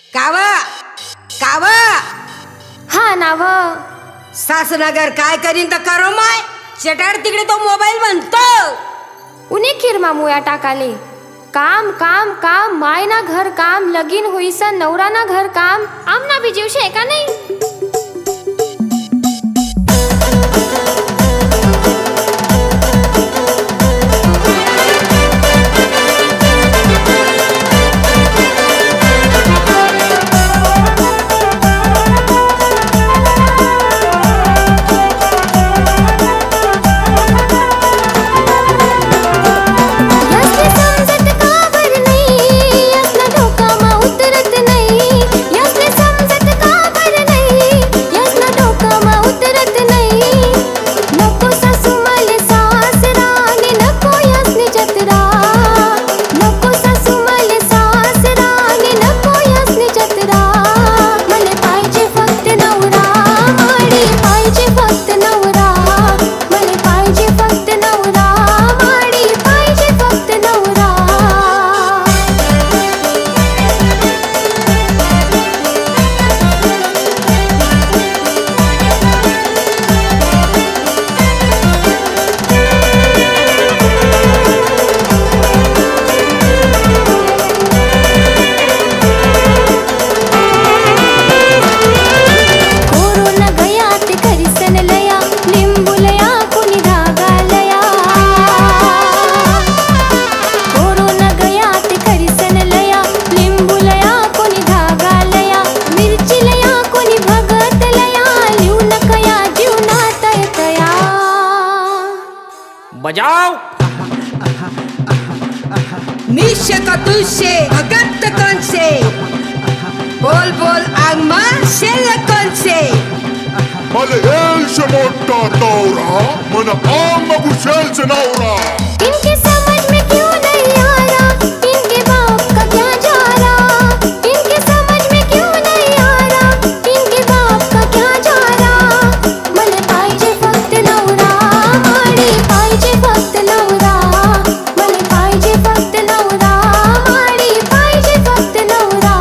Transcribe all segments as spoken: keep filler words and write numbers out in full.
काव काव हा नाव सासनगर काय करीन तर करो माय चटाड तिकडे तो मोबाईल म्हणतो उन्हें खीरमा मुया टाकाले काम काम काम माय ना घर काम लगीन होईसा नवरा ना घर काम आमना भी जीवशे का नाही। बजाओ निश्य का तुझसे अगत्त कौन से बोल बोल आगमा शेल कौन से मले एल्श मोटा नौरा मन आम गुशेल से नौरा इनके समझ में क्यों नहीं आ रहा इनके बाप का क्या जा रहा इनके समझ में क्यों नहीं आ रहा इनके बाप का क्या जा रहा मले पाहिजे फक्त नवरा माडी पाहिजे फक्त नवरा मले पाहिजे फक्त नवरा माडी पाहिजे फक्त नवरा।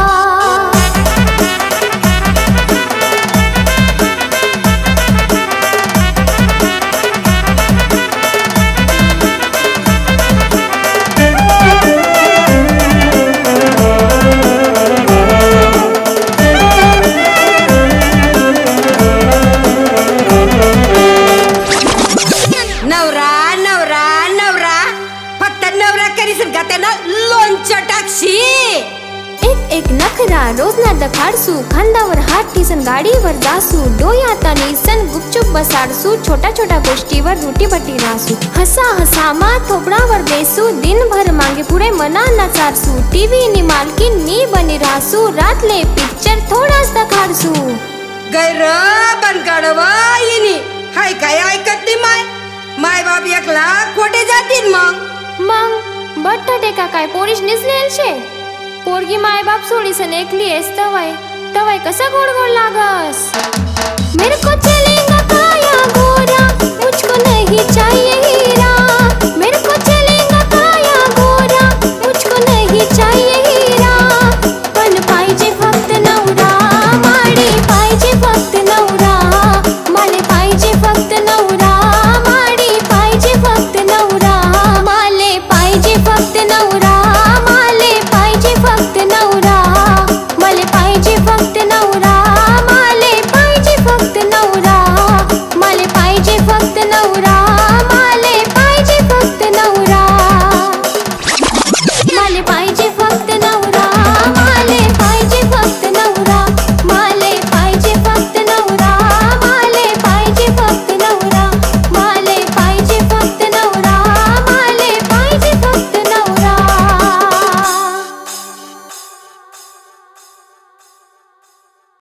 नवरा नवरा नवरा फक्त नवरा करीसन का त्याला लोणचं टाकशी एक एक नखरा रोज ना दखाडसू खांदावर हात ठेसन गाडीवर जासू डोळ्यात सन गुपचूप बसाडसू छोट्या छोट्या गोष्टीवर रोटी बटी रासू हसा हसा मा थोपडावर बेसू दिनभर मागे पुढे मना नाचारसू टीव्ही नी मालकीन मी बनी रासू रातले पिक्चर थोडाच दखाडसू गैर बनकाडवा येनी हाय काय ऐकत नाही माय माय बाप एकला खोटे जातील मग मग बट्टा का काय पोरीश निसलेल शे पोरगी माय बाप सोडीसन एकली आहेस तवाय तवाय कसा गोड गोड लागस मेरे को चलेगा काया गोरा मुझको नहीं चाहिए हीरा मेरे को चलेगा काया गोरा मुझको नहीं चाहिए हीरा पण पाहिजे फक्त नवरा माडी पाहिजे फक्त नवरा मला पाहिजे फक्त नवरा